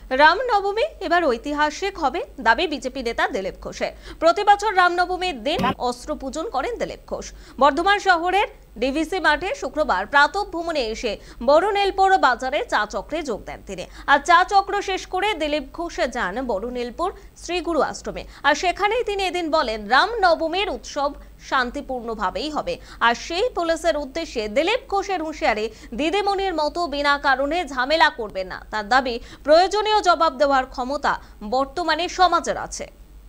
রামনবমী এবার ঐতিহাসিক হবে দাবি বিজেপি নেতা দিলীপ ঘোষের। প্রতি বছর রামনবমীর দিন অস্ত্র পূজন করেন দিলীপ ঘোষ। বর্ধমান শহরের ডিভিসি মাঠে শুক্রবার প্রাতঃভ্রমণে এসে বড়নীলপুর বাজারে চা চক্রে যোগ দেন তিনি। আর চা চক্র শেষ করে দিলীপ ঘোষ যান বড়নীলপুর শ্রী গুরু আশ্রমে। আর সেখানেই তিনি এদিন বলেন রামনবমীর উৎসব শান্তিপূর্ণভাবেই হবে। আর সেই পুলিশের উদ্দেশ্যে দিলীপ ঘোষের হুঁশিয়ারি, দিদিমণির মতো বিনা কারণে ঝামেলা করবেন না। তার দাবি, প্রয়োজনীয় জবাব দেওয়ার ক্ষমতা বর্তমানে সমাজের আছে।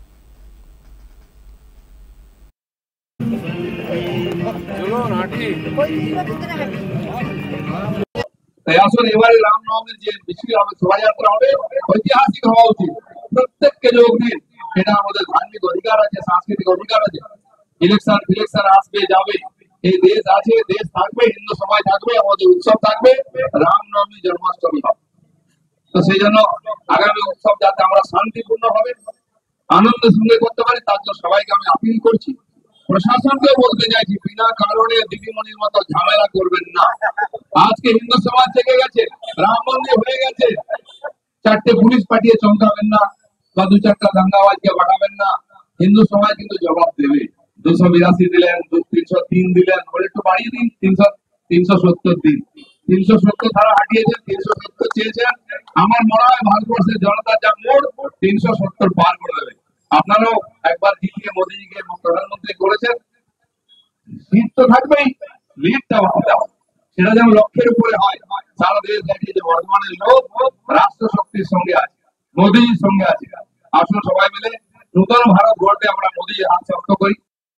আসুন এবারে রামনবমীর যে মিছিল হবে, শোভাযাত্রা হবে, ঐতিহাসিক হওয়া উচিত। প্রত্যেককে যোগ দিন, এটা আমাদের ধার্মিক অধিকার আছে, সাংস্কৃতিক অধিকার আছে। ইলেকশন আসবে যাবে, এই দেশ আছে, দেশ থাকবে, হিন্দু সমাজ থাকবে, আমাদের উৎসব থাকবে, রামনবমী জন্মাষ্টমী হবে। তো সেই জন্য আগামী উৎসব যাতে আমরা শান্তিপূর্ণ হবে, আনন্দের সঙ্গে করতে পারি, তার জন্য সবাইকে আমি আপিল করছি। প্রশাসনকে বলতে চাইছি, বিনা কারণে দিদিমণির মতো ঝামেলা করবেন না। আজকে হিন্দু সমাজ থেকে গেছে, রাম মন্দির হয়ে গেছে, চারটে পুলিশ পাঠিয়ে চমকাবেন না বা দু চারটা দাঙ্গাবাজকে বাড়াবেন না। হিন্দু সমাজ কিন্তু জবাব দেবে। 282 দিলেন, 303 দিলেন, ওর একটু বাড়িয়ে দিন, 370 দিন। 370 ধারা হাঁটিয়েছেন, 370 চেয়েছেন। আমার মনে হয় ভারতবর্ষের জনতার যা মোড়, 370 পার করে দেবে। আপনারাও একবার জিতিয়ে মোদীজিকে প্রধানমন্ত্রী করেছেন, সিট তো থাকবেই, লিডটা ভালো, সেটা যেন লক্ষ্যের উপরে হয়। সারা দেশ দেখে যে বর্তমানের লোক রাষ্ট্র শক্তির সঙ্গে আছে, মোদীজির সঙ্গে আছে। আসুন সবাই মিলে নূতন ভারত গড়তে আমরা মোদীজির হাত শক্ত করি।